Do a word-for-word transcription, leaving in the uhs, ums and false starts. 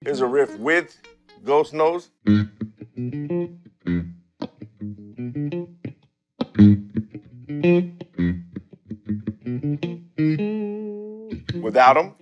Here's a riff with Ghost Nose. Without him.